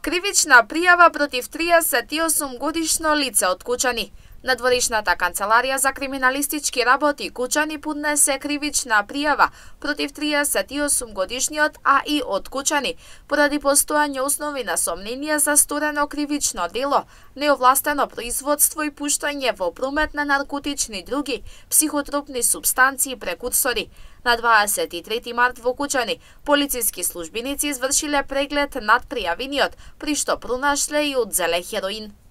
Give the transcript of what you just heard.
Кривична пријава против 38 годишно лице од Кучани. Надворешната канцеларија за криминалистички работи Кучани поднесе кривична пријава против 38 годишниот АИ од Кучани поради постојање основи на сомнение за сторено кривично дело, неовластено производство и пуштање во промет на наркотични други, психотропни супстанции прекурсори. На 23 март во Кучани полициски службеници извршиле преглед над пријавениот, при што пронашле и одзеле хероин.